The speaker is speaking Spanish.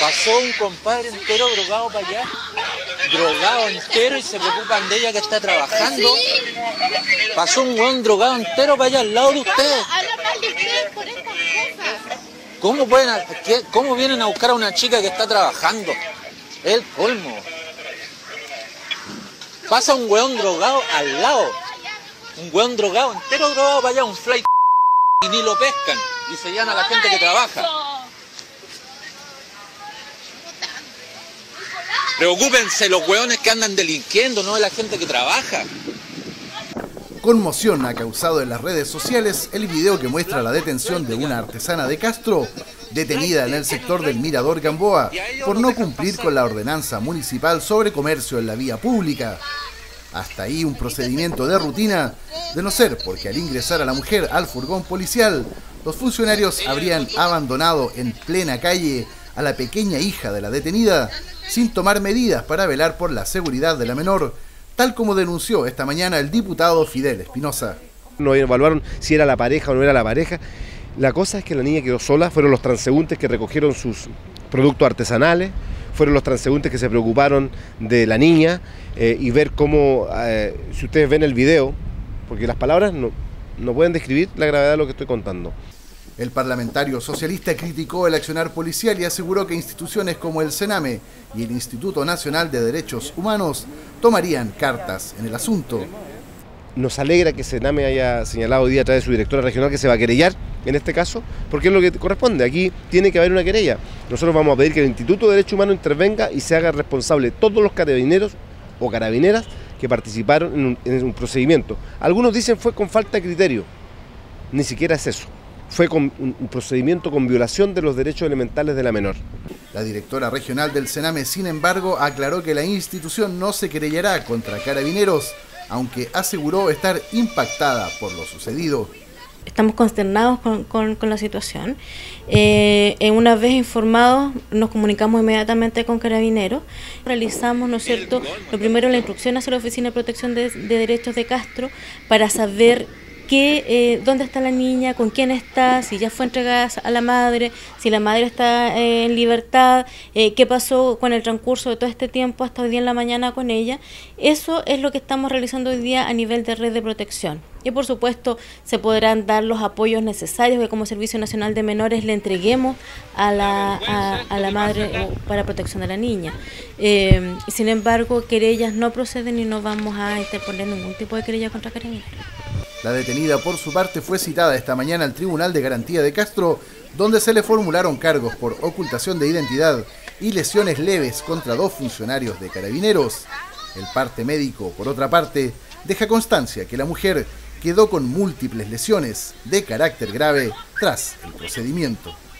Pasó un compadre entero drogado para allá, drogado entero, y se preocupan de ella que está trabajando. Pasó un hueón drogado entero para allá al lado de ustedes. Habla mal de ustedes por estas cosas. ¿Cómo vienen a buscar a una chica que está trabajando? Es el colmo. Pasa un hueón drogado al lado. Un hueón drogado entero drogado para allá, un flight, y ni lo pescan. Y se llevan a la gente que trabaja. Preocúpense los hueones que andan delinquiendo, no de la gente que trabaja. Conmoción ha causado en las redes sociales el video que muestra la detención de una artesana de Castro, detenida en el sector del Mirador Gamboa, por no cumplir con la ordenanza municipal sobre comercio en la vía pública. Hasta ahí un procedimiento de rutina, de no ser porque al ingresar a la mujer al furgón policial, los funcionarios habrían abandonado en plena calle a la pequeña hija de la detenida, sin tomar medidas para velar por la seguridad de la menor, tal como denunció esta mañana el diputado Fidel Espinosa. No evaluaron si era la pareja o no era la pareja. La cosa es que la niña quedó sola, fueron los transeúntes que recogieron sus productos artesanales, fueron los transeúntes que se preocuparon de la niña y ver cómo, si ustedes ven el video, porque las palabras no pueden describir la gravedad de lo que estoy contando. El parlamentario socialista criticó el accionar policial y aseguró que instituciones como el Sename y el Instituto Nacional de Derechos Humanos tomarían cartas en el asunto. Nos alegra que Sename haya señalado hoy día a través de su directora regional que se va a querellar en este caso, porque es lo que corresponde. Aquí tiene que haber una querella. Nosotros vamos a pedir que el Instituto de Derechos Humanos intervenga y se haga responsable todos los carabineros o carabineras que participaron en un procedimiento. Algunos dicen fue con falta de criterio. Ni siquiera es eso. Fue con un procedimiento con violación de los derechos elementales de la menor. La directora regional del Sename, sin embargo, aclaró que la institución no se querellará contra carabineros, aunque aseguró estar impactada por lo sucedido. Estamos consternados con la situación. Una vez informados, nos comunicamos inmediatamente con Carabineros. Realizamos, ¿no es cierto?, lo primero, la instrucción hacia la Oficina de Protección de Derechos de Castro para saber dónde está la niña, con quién está, si ya fue entregada a la madre, si la madre está en libertad, qué pasó con el transcurso de todo este tiempo hasta hoy día en la mañana con ella. Eso es lo que estamos realizando hoy día a nivel de red de protección. Y por supuesto se podrán dar los apoyos necesarios que como Servicio Nacional de Menores le entreguemos a la madre para protección de la niña. Sin embargo, querellas no proceden y no vamos a interponer ningún tipo de querella contra Carabineros. La detenida, por su parte, fue citada esta mañana al Tribunal de Garantía de Castro, donde se le formularon cargos por ocultación de identidad y lesiones leves contra 2 funcionarios de Carabineros. El parte médico, por otra parte, deja constancia que la mujer quedó con múltiples lesiones de carácter grave tras el procedimiento.